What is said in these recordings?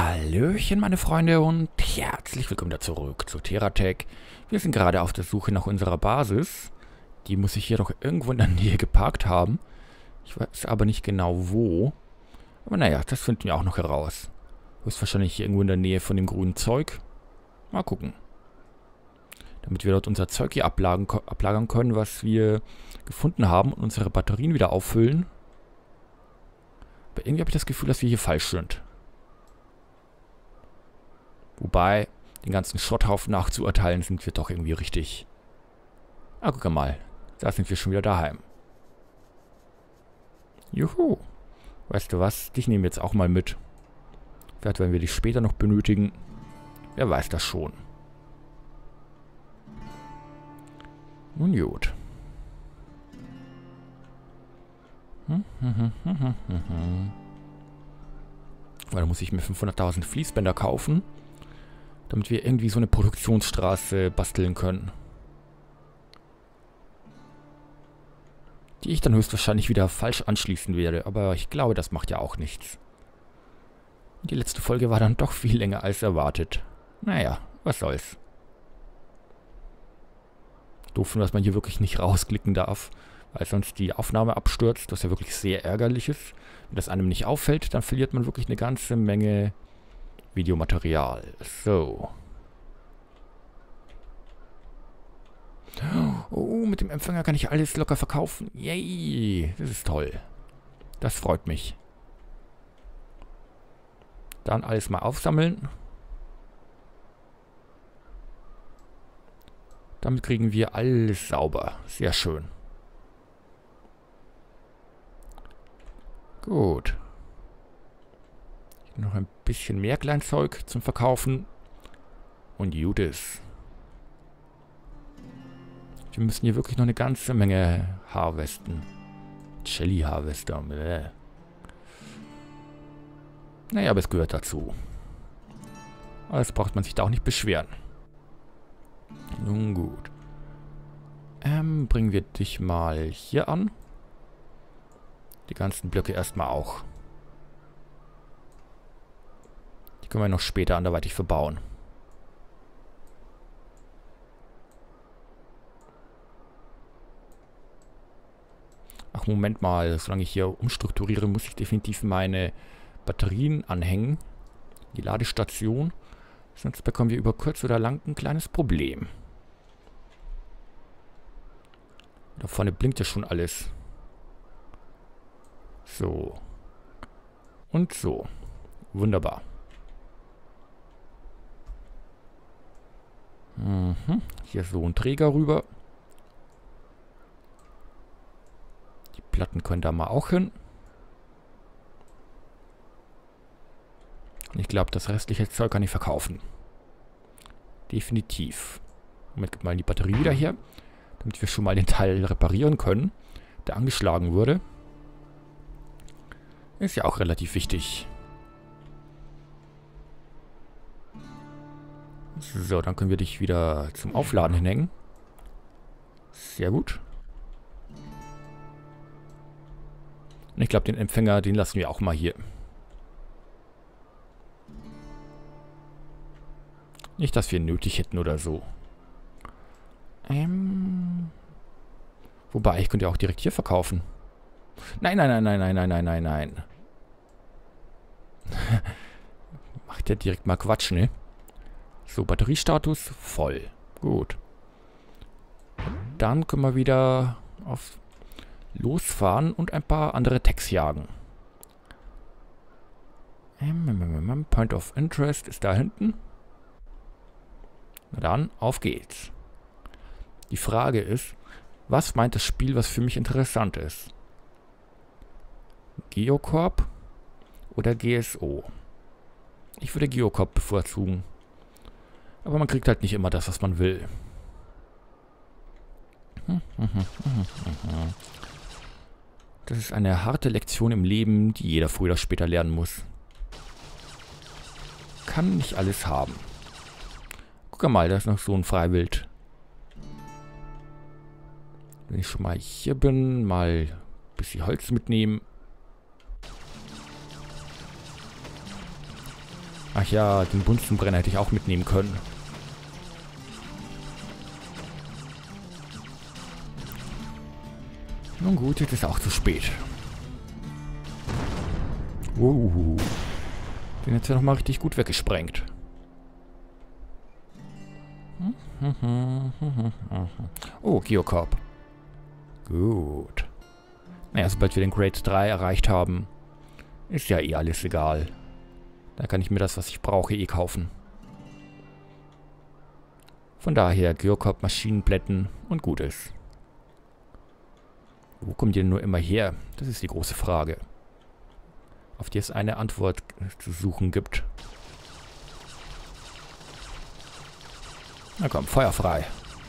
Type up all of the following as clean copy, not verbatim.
Hallöchen, meine Freunde, und herzlich willkommen da zurück zu TerraTech. Wir sind gerade auf der Suche nach unserer Basis. Die muss ich hier doch irgendwo in der Nähe geparkt haben. Ich weiß aber nicht genau wo. Aber naja, das finden wir auch noch heraus. Höchstwahrscheinlich hier irgendwo in der Nähe von dem grünen Zeug. Mal gucken. Damit wir dort unser Zeug hier ablagern können, was wir gefunden haben und unsere Batterien wieder auffüllen. Aber irgendwie habe ich das Gefühl, dass wir hier falsch sind. Wobei, den ganzen Schrotthaufen nachzuurteilen, sind wir doch irgendwie richtig. Ah, guck mal. Da sind wir schon wieder daheim. Juhu. Weißt du was? Dich nehmen wir jetzt auch mal mit. Vielleicht werden wir dich später noch benötigen. Wer weiß das schon. Nun gut. Weil da muss ich mir 500.000 Fließbänder kaufen, damit wir irgendwie so eine Produktionsstraße basteln können. Die ich dann höchstwahrscheinlich wieder falsch anschließen werde, aber ich glaube, das macht ja auch nichts. Die letzte Folge war dann doch viel länger als erwartet. Naja, was soll's. Doof, dass man hier wirklich nicht rausklicken darf, weil sonst die Aufnahme abstürzt, was ja wirklich sehr ärgerlich ist. Wenn das einem nicht auffällt, dann verliert man wirklich eine ganze Menge Videomaterial. So. Oh, mit dem Empfänger kann ich alles locker verkaufen. Yay, das ist toll. Das freut mich. Dann alles mal aufsammeln. Damit kriegen wir alles sauber. Sehr schön. Gut. Noch ein bisschen mehr Kleinzeug zum Verkaufen. Und gut ist. Wir müssen hier wirklich noch eine ganze Menge harvesten. Jelly Harvester. Naja, aber es gehört dazu. Das braucht man sich da auch nicht beschweren. Nun gut. Bringen wir dich mal hier an. Die ganzen Blöcke erstmal auch. Die können wir noch später anderweitig verbauen. Ach, Moment mal. Solange ich hier umstrukturiere, muss ich definitiv meine Batterien anhängen. Die Ladestation. Sonst bekommen wir über kurz oder lang ein kleines Problem. Da vorne blinkt ja schon alles. So. Und so. Wunderbar. Hier so ein Träger rüber. Die Platten können da mal auch hin. Und ich glaube, das restliche Zeug kann ich verkaufen. Definitiv. Moment, gib mal die Batterie wieder her, damit wir schon mal den Teil reparieren können, der angeschlagen wurde. Ist ja auch relativ wichtig. So, dann können wir dich wieder zum Aufladen hinhängen. Sehr gut. Und ich glaube, den Empfänger, den lassen wir auch mal hier. Nicht, dass wir ihn nötig hätten oder so. Wobei, ich könnte ja auch direkt hier verkaufen. Nein, nein, nein, nein, nein, nein, nein, nein, nein. Macht ja direkt mal Quatsch, ne? So, Batteriestatus voll. Gut. Dann können wir wieder auf losfahren und ein paar andere Techs jagen. Point of Interest ist da hinten. Na dann, auf geht's. Die Frage ist, was meint das Spiel, was für mich interessant ist? Geocorp oder GSO? Ich würde Geocorp bevorzugen. Aber man kriegt halt nicht immer das, was man will. Das ist eine harte Lektion im Leben, die jeder früher oder später lernen muss. Kann nicht alles haben. Guck mal, da ist noch so ein Freiwild. Wenn ich schon mal hier bin, mal ein bisschen Holz mitnehmen. Ach ja, den Bunsenbrenner hätte ich auch mitnehmen können. Nun gut, jetzt ist auch zu spät. Den hat ja nochmal richtig gut weggesprengt. Oh, Geocorp. Gut. Naja, sobald wir den Grade 3 erreicht haben, ist ja eh alles egal. Da kann ich mir das, was ich brauche, eh kaufen. Von daher, Geocorp, Maschinenplätten und gut ist. Wo kommt ihr denn nur immer her? Das ist die große Frage. Auf die es eine Antwort zu suchen gibt. Na komm, Feuer frei.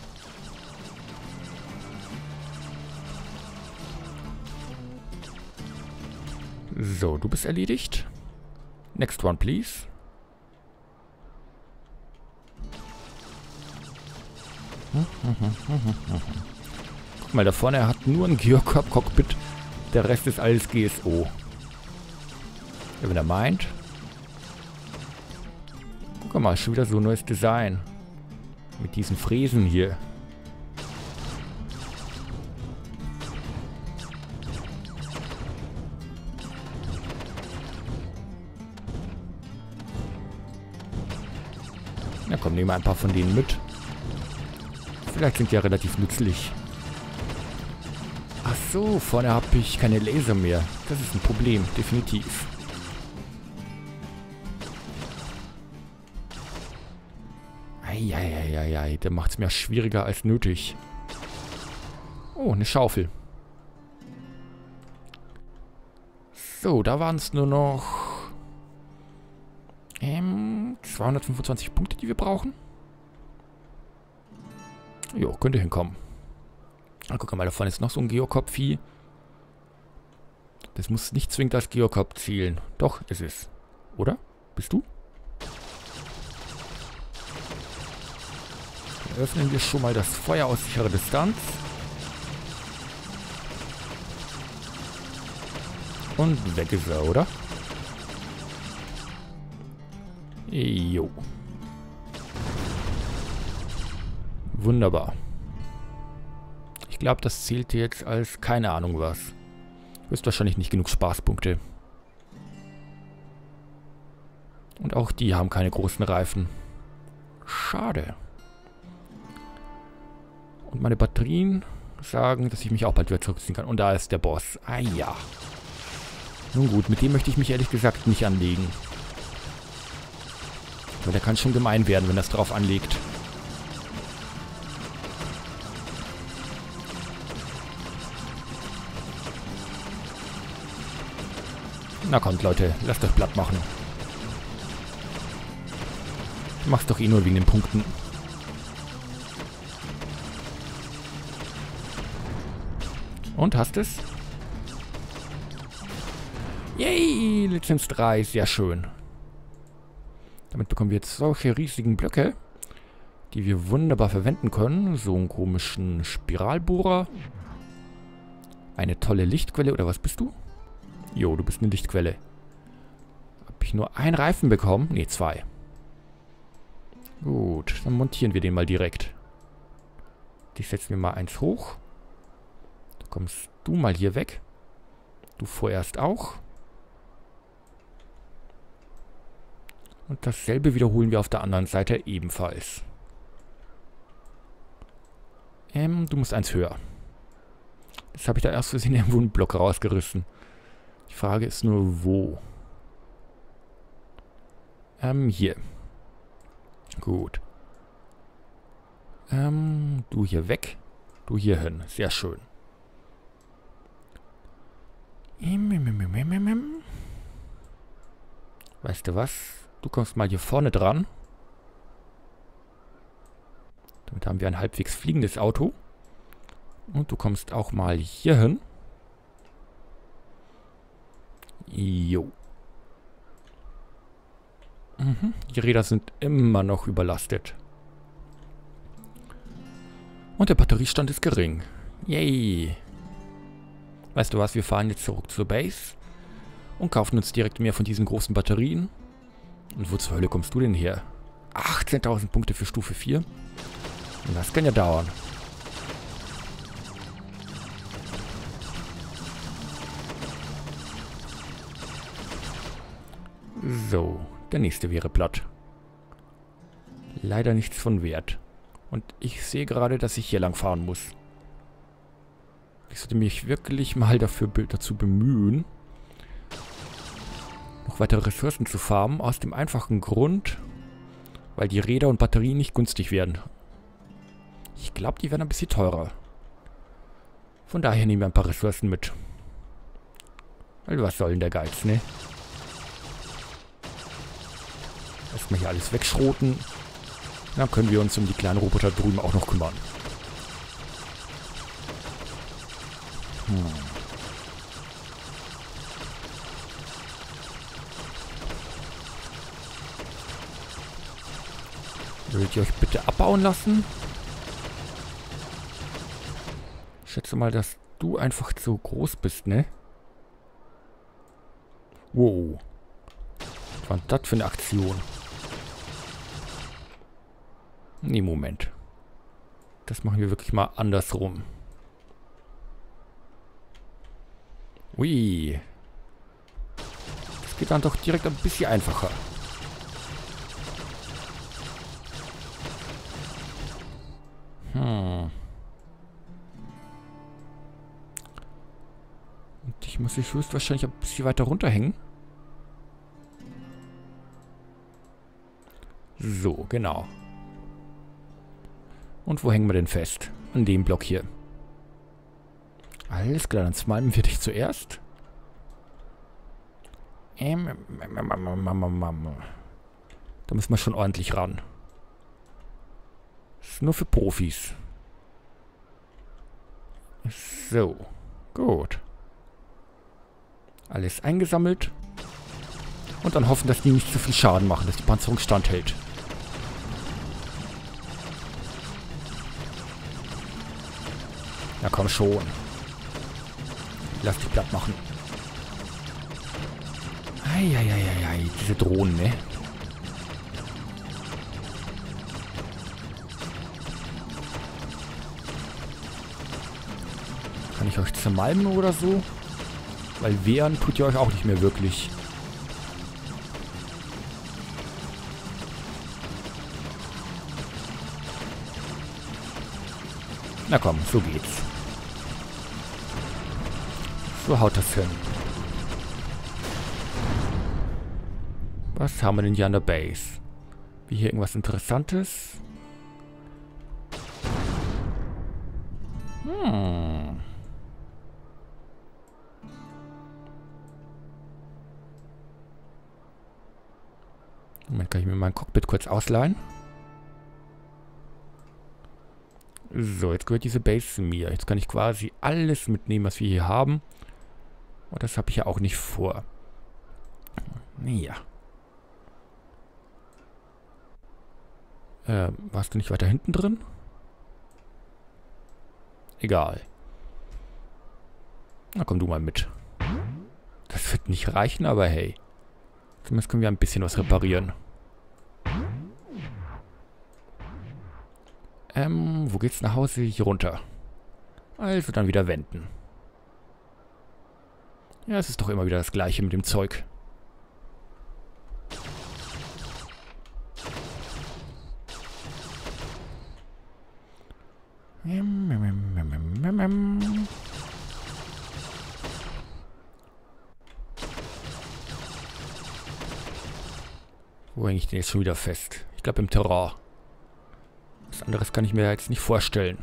So, du bist erledigt. Next one, please. Guck mal, da vorne, er hat nur ein Geocorp-Cockpit. Der Rest ist alles GSO. Ja, wenn er meint. Guck mal, schon wieder so ein neues Design. Mit diesen Fräsen hier. Na komm, nehmen wir ein paar von denen mit. Vielleicht sind die ja relativ nützlich. Ach so, vorne habe ich keine Laser mehr. Das ist ein Problem, definitiv. Eieieiei, der macht es mir schwieriger als nötig. Oh, eine Schaufel. So, da waren es nur noch 225 Punkte, die wir brauchen. Jo, könnte hinkommen. Ah, guck mal, da vorne ist noch so ein Geocorp-Vieh. Das muss nicht zwingend als Geocorp zielen. Doch, ist es. Oder? Bist du? Dann öffnen wir schon mal das Feuer aus sicherer Distanz. Und weg ist er, oder? Jo. Wunderbar. Ich glaube, das zählt jetzt als keine Ahnung was. Höchstwahrscheinlich nicht genug Spaßpunkte. Und auch die haben keine großen Reifen. Schade. Und meine Batterien sagen, dass ich mich auch bald wieder zurückziehen kann. Und da ist der Boss. Ah ja. Nun gut, mit dem möchte ich mich ehrlich gesagt nicht anlegen. Aber der kann schon gemein werden, wenn das drauf anlegt. Na kommt, Leute, lasst euch platt machen. Du machst doch eh nur wegen den Punkten. Und, hast es? Yay, Lizenz 3, sehr schön. Damit bekommen wir jetzt solche riesigen Blöcke, die wir wunderbar verwenden können. So einen komischen Spiralbohrer. Eine tolle Lichtquelle, oder was bist du? Jo, du bist eine Lichtquelle. Habe ich nur einen Reifen bekommen? Ne, 2. Gut, dann montieren wir den mal direkt. Die setzen wir mal eins hoch. Da kommst du mal hier weg. Du vorerst auch. Und dasselbe wiederholen wir auf der anderen Seite ebenfalls. Du musst eins höher. Jetzt habe ich da erst versehen irgendwo einen Block rausgerissen. Die Frage ist nur, wo? Hier. Gut. Du hier weg. Du hier hin. Sehr schön. Weißt du was? Du kommst mal hier vorne dran. Damit haben wir ein halbwegs fliegendes Auto. Und du kommst auch mal hier hin. Jo. Die Räder sind immer noch überlastet. Und der Batteriestand ist gering. Yay. Weißt du was, wir fahren jetzt zurück zur Base und kaufen uns direkt mehr von diesen großen Batterien. Und wo zur Hölle kommst du denn her? 18.000 Punkte für Stufe 4? Und das kann ja dauern. So, der nächste wäre platt. Leider nichts von Wert. Und ich sehe gerade, dass ich hier lang fahren muss. Ich sollte mich wirklich mal dazu bemühen, noch weitere Ressourcen zu farmen. Aus dem einfachen Grund, weil die Räder und Batterien nicht günstig werden. Ich glaube, die werden ein bisschen teurer. Von daher nehmen wir ein paar Ressourcen mit. Also was soll denn der Geiz, ne? Erstmal hier alles wegschroten. Dann können wir uns um die kleinen Roboter drüben auch noch kümmern. Würdet ihr euch bitte abbauen lassen? Ich schätze mal, dass du einfach zu groß bist, ne? Wow. Was war denn das für eine Aktion? Nee, Moment. Das machen wir wirklich mal andersrum. Ui. Das geht dann doch direkt ein bisschen einfacher. Und ich muss mich höchstwahrscheinlich ein bisschen weiter runterhängen. So, genau. Und wo hängen wir denn fest? An dem Block hier. Alles klar, dann smalmen wir dich zuerst. Da müssen wir schon ordentlich ran. Das ist nur für Profis. So, gut. Alles eingesammelt. Und dann hoffen, dass die nicht zu viel Schaden machen, dass die Panzerung standhält. Na komm schon. Lass dich platt machen. Eieieiei, diese Drohnen, ne? Kann ich euch zermalmen oder so? Weil wehren tut ihr euch auch nicht mehr wirklich. Na komm, so geht's. So haut das hin. Was haben wir denn hier an der Base? Wie hier irgendwas Interessantes? Moment, kann ich mir mein Cockpit kurz ausleihen? So, jetzt gehört diese Base mir. Jetzt kann ich quasi alles mitnehmen, was wir hier haben. Und das habe ich ja auch nicht vor. Ja. Warst du nicht weiter hinten drin? Egal. Na komm du mal mit. Das wird nicht reichen, aber hey. Zumindest können wir ein bisschen was reparieren. Wo geht's nach Hause? Hier runter. Also dann wieder wenden. Ja, es ist doch immer wieder das Gleiche mit dem Zeug. Wo hänge ich denn jetzt schon wieder fest? Ich glaube im Terrain. Was anderes kann ich mir jetzt nicht vorstellen.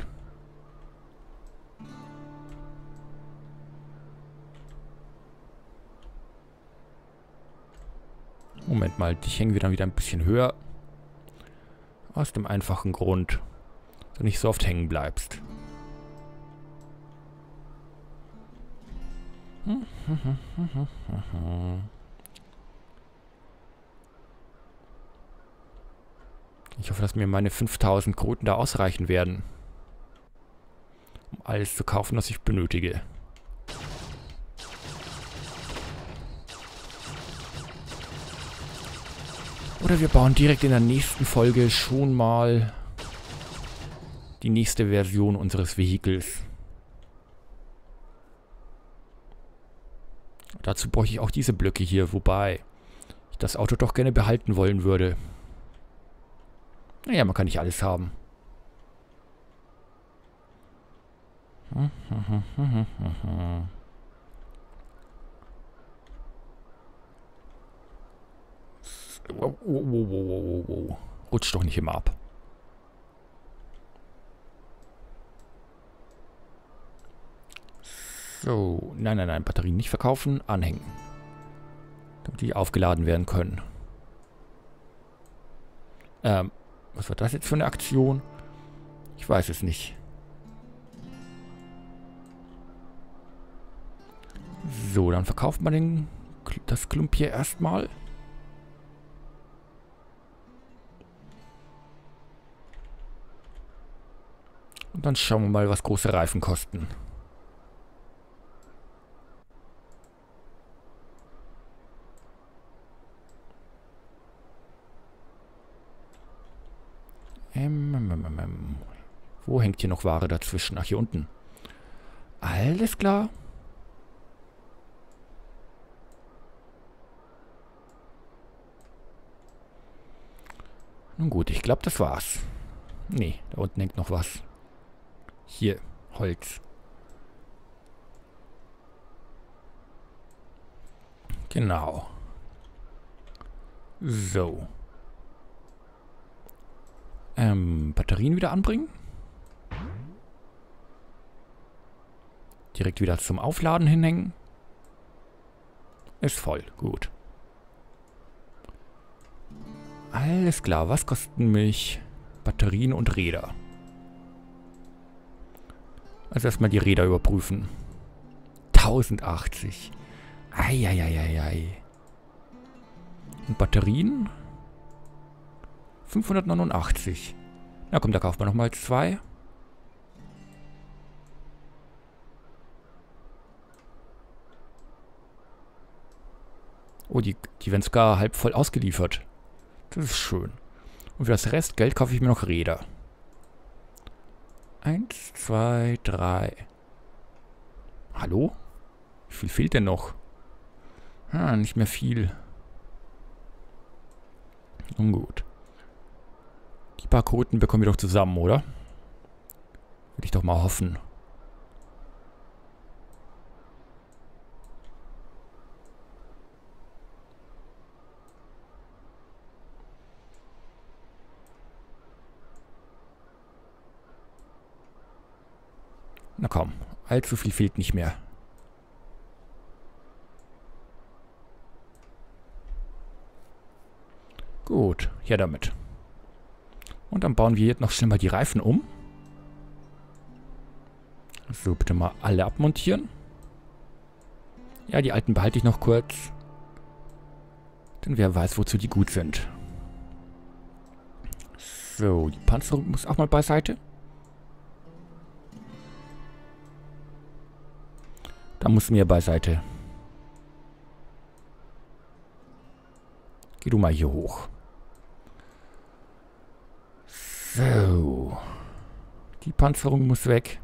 Moment mal, dich hängen wir dann wieder ein bisschen höher. Aus dem einfachen Grund, dass du nicht so oft hängen bleibst. Ich hoffe, dass mir meine 5000 Kröten da ausreichen werden, um alles zu kaufen, was ich benötige. Oder wir bauen direkt in der nächsten Folge schon mal die nächste Version unseres Vehikels. Dazu bräuchte ich auch diese Blöcke hier, wobei ich das Auto doch gerne behalten wollen würde. Naja, man kann nicht alles haben. Wow. Rutscht doch nicht immer ab. So, nein, Batterien nicht verkaufen, anhängen. Damit die aufgeladen werden können. Was war das jetzt für eine Aktion? Ich weiß es nicht. So, dann verkauft man das Klump hier erstmal. Und dann schauen wir mal, was große Reifen kosten. Wo hängt hier noch Ware dazwischen? Ach, hier unten. Alles klar. Nun gut, ich glaube, das war's. Nee, da unten hängt noch was. Hier, Holz. Genau. So. Batterien wieder anbringen. Direkt wieder zum Aufladen hinhängen. Ist voll, gut. Alles klar, was kosten mich Batterien und Räder? Also erstmal die Räder überprüfen. 1080. Eieieiei. Und Batterien? 589. Na komm, da kaufen wir nochmal 2. Oh, die werden sogar halb voll ausgeliefert. Das ist schön. Und für das Restgeld kaufe ich mir noch Räder. 1, 2, 3. Hallo? Wie viel fehlt denn noch? Nicht mehr viel. Nun gut. Die paar Koten bekommen wir doch zusammen, oder? Würde ich doch mal hoffen. Na komm, allzu viel fehlt nicht mehr. Gut, her damit. Und dann bauen wir jetzt noch schnell mal die Reifen um. So, bitte mal alle abmontieren. Ja, die alten behalte ich noch kurz. Denn wer weiß, wozu die gut sind. So, die Panzerung muss auch mal beiseite. Da muss mir beiseite. Geh du mal hier hoch. So. Die Panzerung muss weg.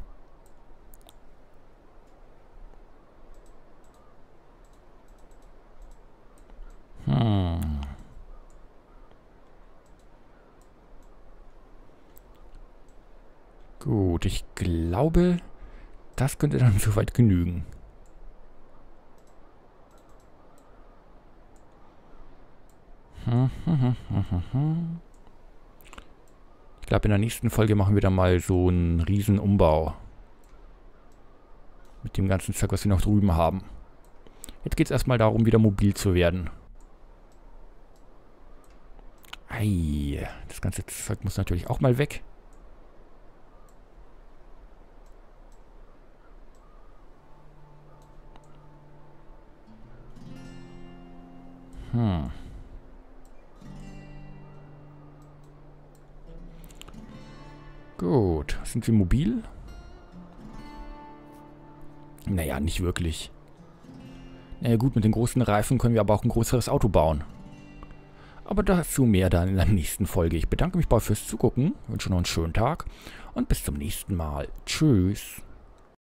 Gut, ich glaube, das könnte dann soweit genügen. Ich glaube, in der nächsten Folge machen wir dann mal so einen riesen Umbau. Mit dem ganzen Zeug, was wir noch drüben haben. Jetzt geht es erstmal darum, wieder mobil zu werden. Ei, das ganze Zeug muss natürlich auch mal weg. Gut, sind wir mobil? Naja, nicht wirklich. Naja gut, mit den großen Reifen können wir aber auch ein größeres Auto bauen. Aber dazu mehr dann in der nächsten Folge. Ich bedanke mich bei euch fürs Zugucken, wünsche noch einen schönen Tag und bis zum nächsten Mal. Tschüss.